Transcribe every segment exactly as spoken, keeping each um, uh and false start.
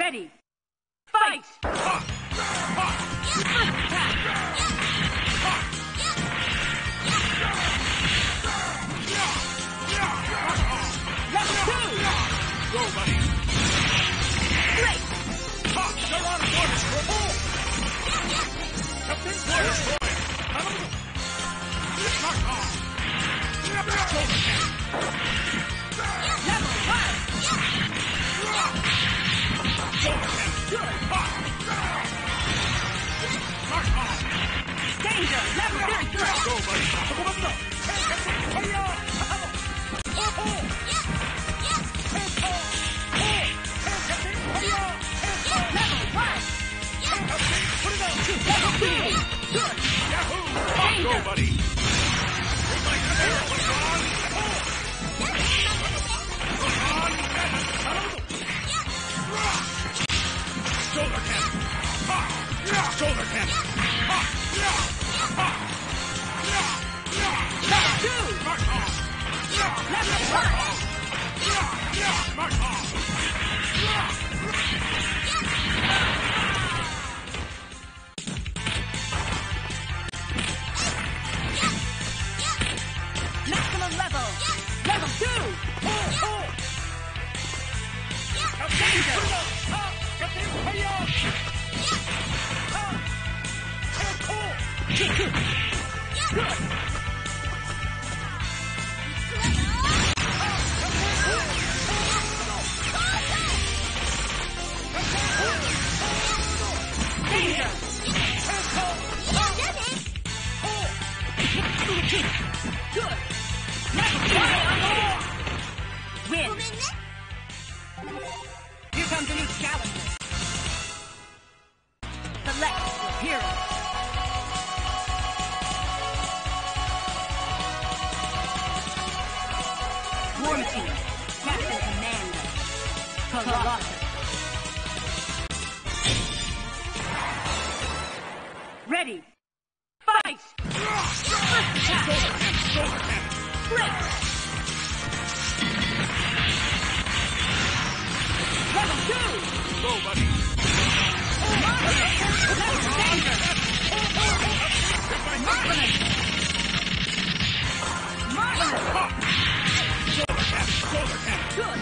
Ready. Fight! Level two! Go, buddy! Great! You're on course for a ball! Captain Force Roy! Knock off! Shoulder tap! Level one! Shoulder tap! Good! Knock off! Danger! Level three! Good! Go, buddy! Tokomanda! Fire! Level one! Level two! Good! Yahoo! Go, buddy! Shoulder tap! Shoulder tap! Level two! Mark off! Level one! Mark off! Maximum level! Level two! Danger! Good! Danger! Good! Level one! Win! Here comes a new challenger. Select your hero. War Machine, Captain Commander. Colossus. Ready. Fight! First attack! Great! Level two! Go, buddy! Level danger! Marvelous! Marvelous! Shoulder tap! Shoulder tap! Good!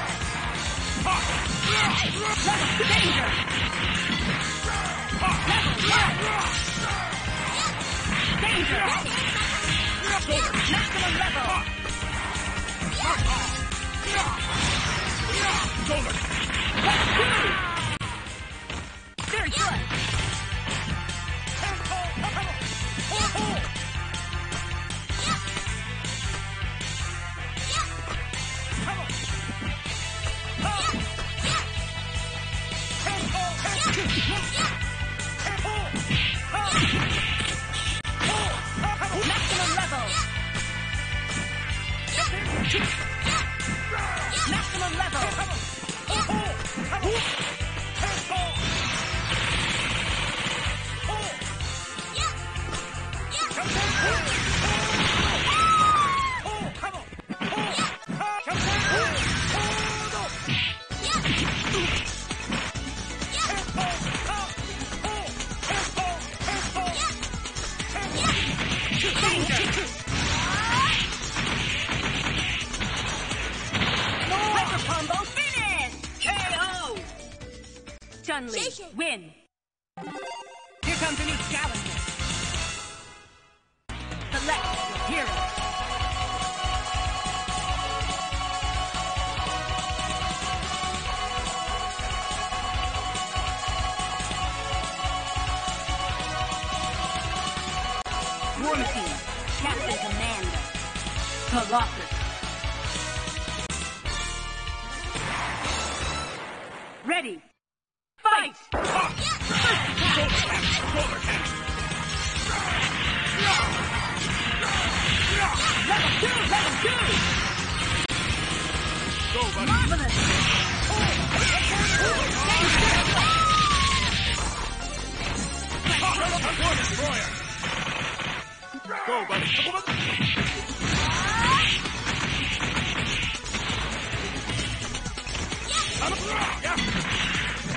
Level danger! Level one! Danger! Maximum level! Shoulder! Level two! Very good! Maximum level! Maximum level! Hyper combo finish! K O! Chun-Li, win! Here comes a new challenger. Select your hero. War Machine, Captain Commander. Colossus. Ready. Fight! First attack! Shoulder tap! Level two! Level two! Go, buddy! Marvelous! War Destroyer! Go, buddy! Yeah!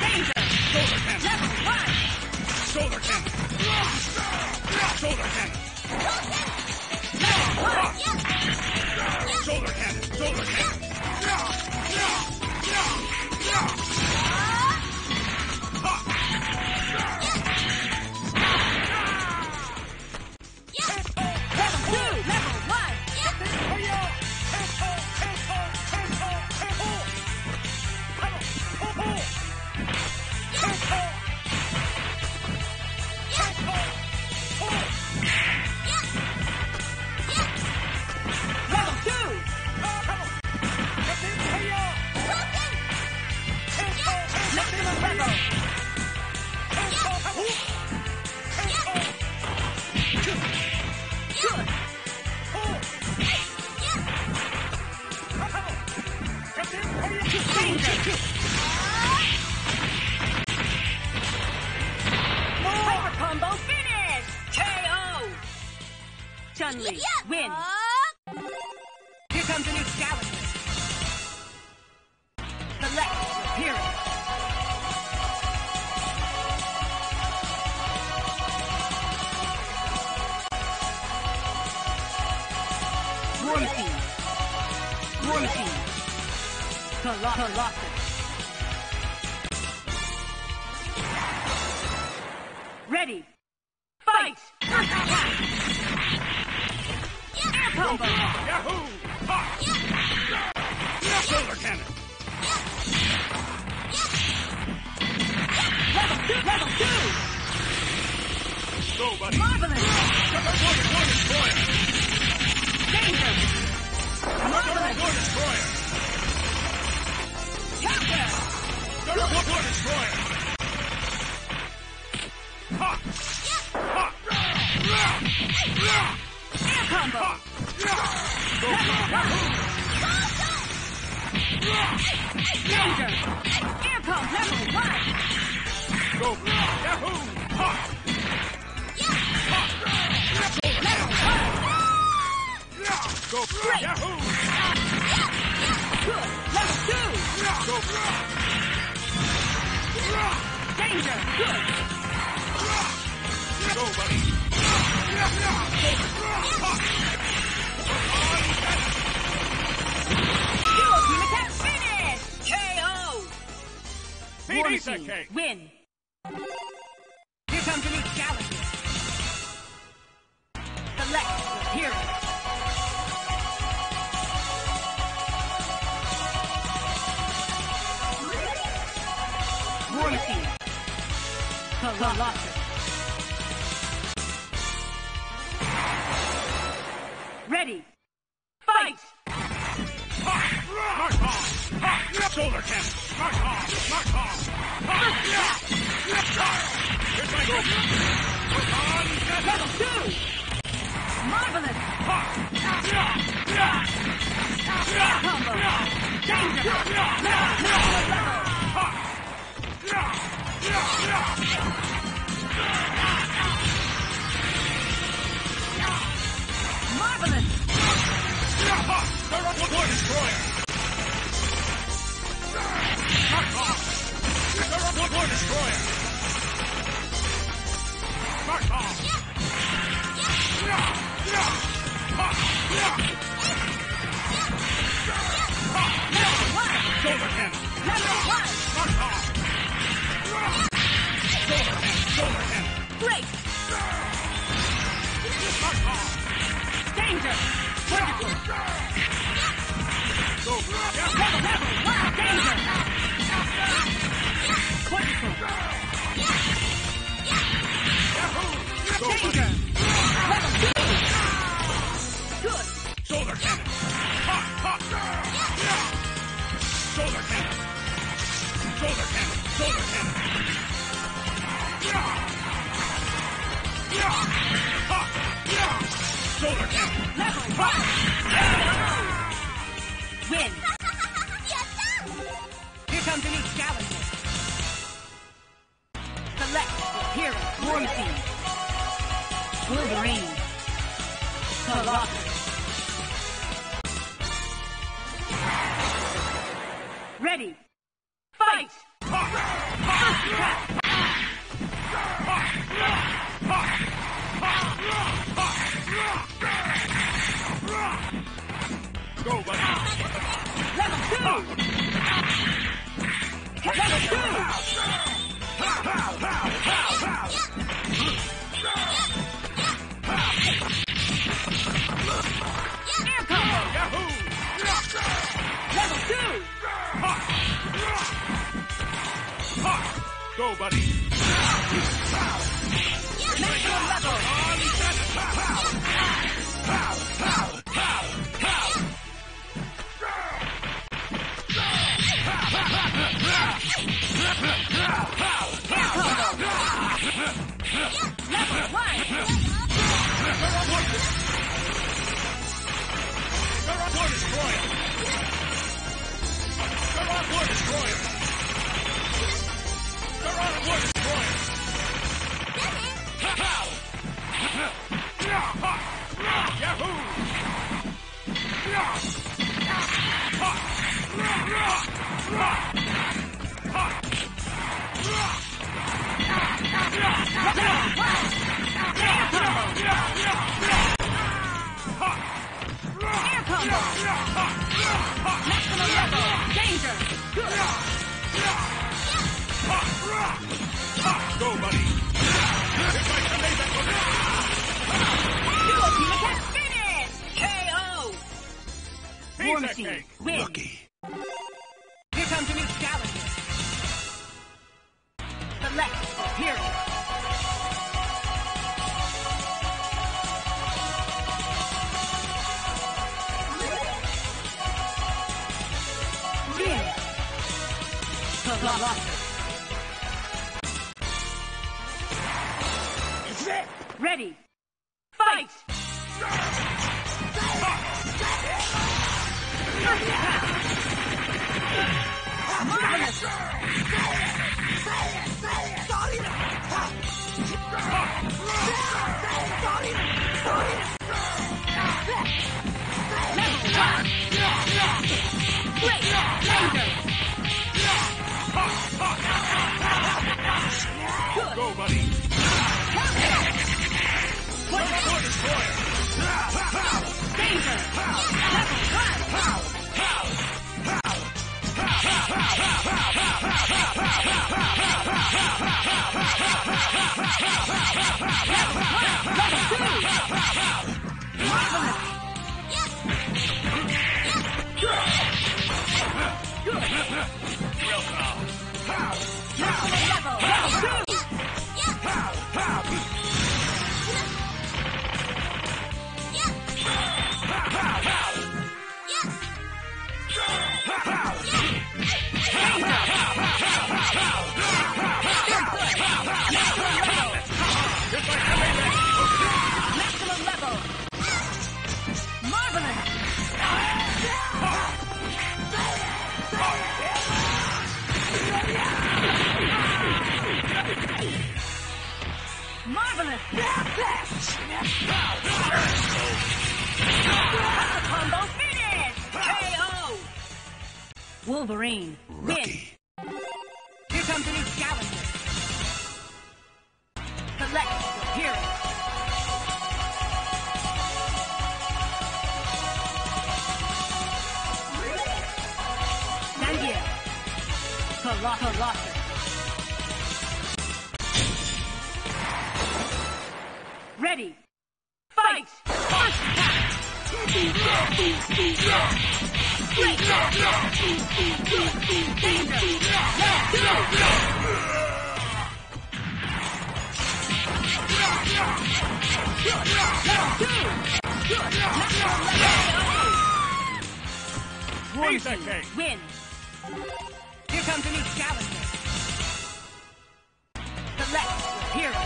Power combo finish! K O! Chun-Li, win! Here comes a new challenger. Select your hero. One team. One team. Colossus. Ready. Fight! Air combo! Yahoo! Ha! Solar cannon! Level two! Level two! Go, buddy! Marvelous! War Destroyer! Danger! Marvelous! War Destroyer! Counter! War Destroyer! Ha! Ha! Air combo! Go, Danger! Air combo level one! Go! Yahoo! Ha! Level one! Go! Great. Yahoo! Good! Level two! Go! Danger! Good! Go, buddy! Duo team attack finish! K O! One Pizza team cake! win! Here comes a new challenger. Select your hero. One team. Colossus. Ready. Fight! Mark off! Ha! Solar cannon! Mark off! Mark off! Ha! Here's my go! On! Level two! Marvelous! Ha! Combo! Danger! Level, level, level! Marvelous! War Destroyer! Mark off! War Destroyer! Mark off! Level one! Solar cannon! Level one! Mark off! Solar cannon! Solar cannon! Great! Mark off! Danger! Wonderful! Go! Level, level, one! Danger! Wonderful! Go! Danger! Level two! Good! Solar cannon! Ha! Ha! Solar cannon! Solar cannon! Solar cannon! Ha! Solar cannon! Level one! Win! Here comes a new challenger. Select your hero. One team. Wolverine. Colossus. Ready. Fight! First attack! Go, buddy! Level two! Level two! Air combo! Yahoo! Level two! Go, buddy! Maximum level! Level one! War Destroyer! War Destroyer! Garana War Destroyer! Pow! Yahoo! Air combo! Maximum level! Danger! Go, buddy! If I can make that one! Duo team attack finish! K O! Warm Payback team, egg. win! Lucky. Here comes a new challenger. Select period. Win. Colossus. Ready. Fight! Marvelous! Great! Danger! Go, buddy! War Destroyer! Danger! Maximum level! Marvelous! Marvelous! Combo finish! K O! Wolverine, win! Lucky. Here comes a new challenger. Select your hero. Stand here. Colossus. Ready. Fight! First attack! Warm Payback team, egg. win! Here comes a new challenger. Select your hero.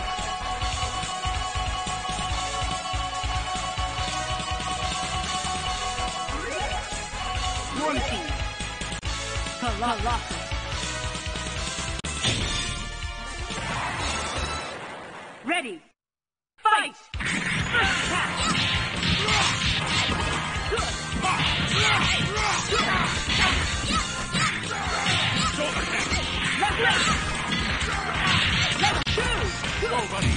Warm team. Colossus. Ready. Fight! First attack! Good! Left leg! Level two! Go, buddy!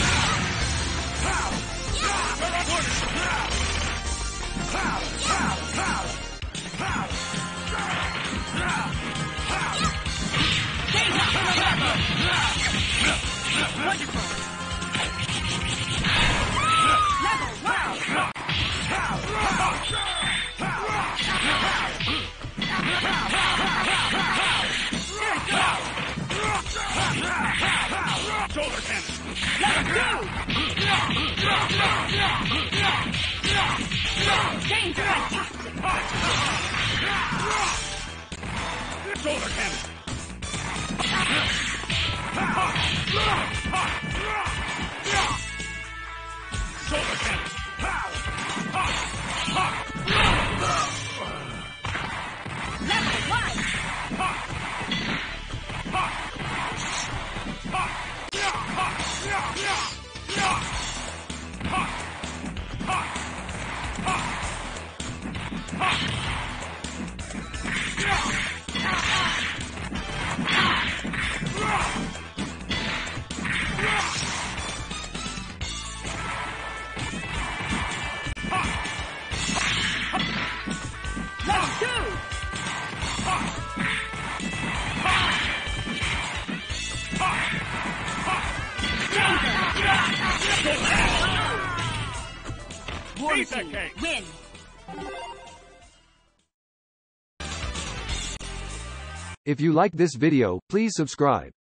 Wonderful! Level one! Shoulder cannon! Level two! Danger attack! Shoulder cannon! Shoulder cannon! Level one! two. Warning, win. If you like this video, please subscribe.